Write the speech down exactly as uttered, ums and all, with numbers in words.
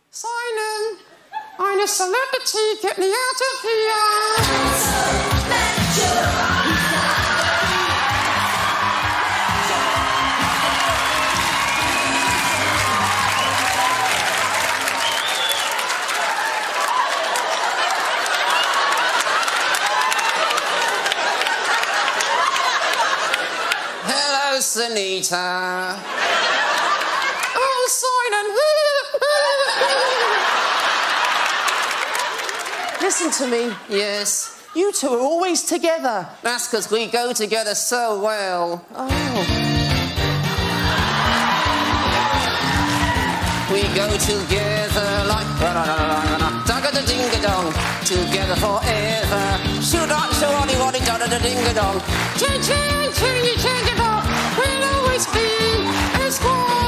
Simon, I'm a celebrity, get me out of here. Hello, Sunita. Oh, Simon. Listen to me. Yes. You two are always together. That's because we go together so well. Oh. We go together like da-da-da-ding-a-dong, together forever. Shoot-on, shoot-on, waddy da-da-da-ding-a-dong. Ching-ching, ching-ching-ching-a-dong. We'll always be as one.